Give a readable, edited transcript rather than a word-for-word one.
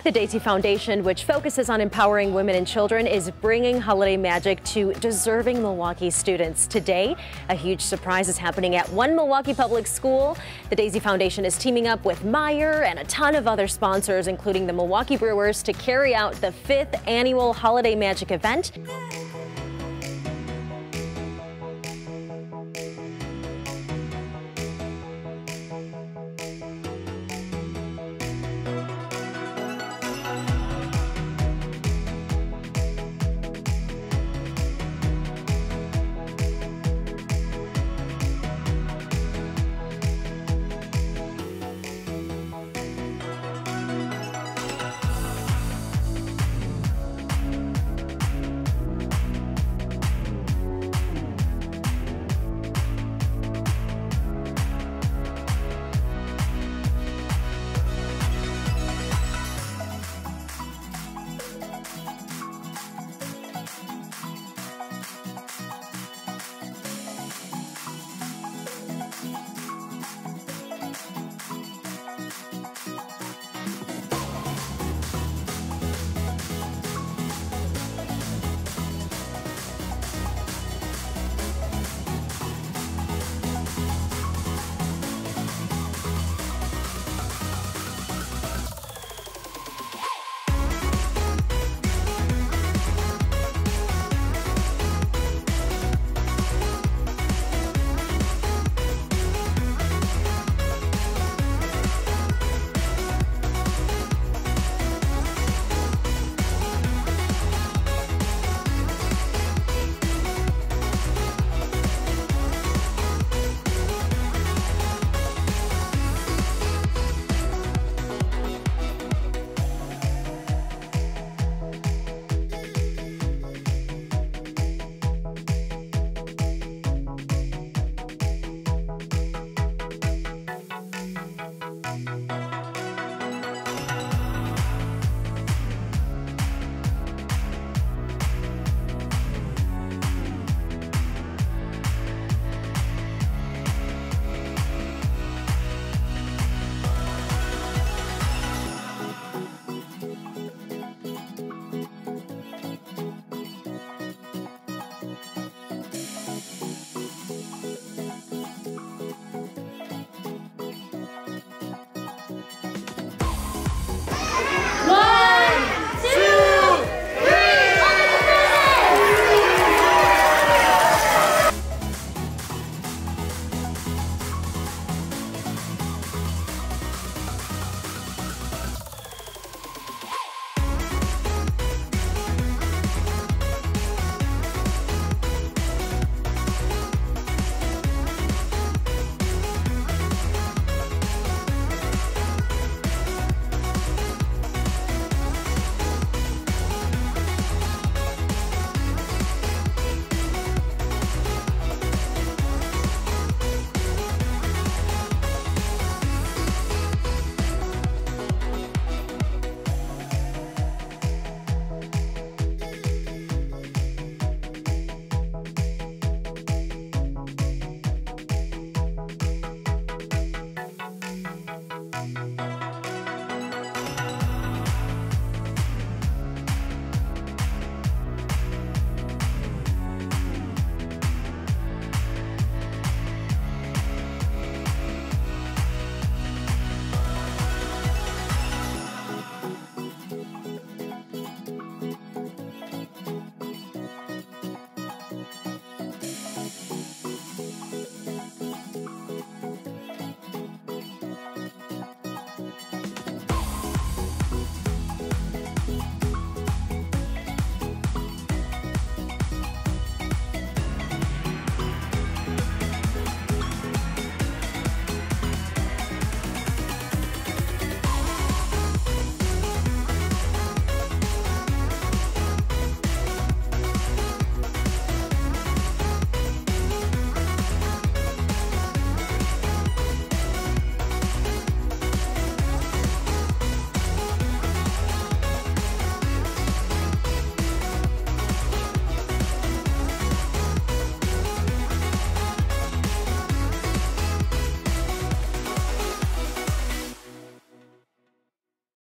The Daisie Foundation, which focuses on empowering women and children, is bringing holiday magic to deserving Milwaukee students. Today, a huge surprise is happening at one Milwaukee public school. The Daisie Foundation is teaming up with Meyer and a ton of other sponsors, including the Milwaukee Brewers, to carry out the 5th annual Holiday Magic event.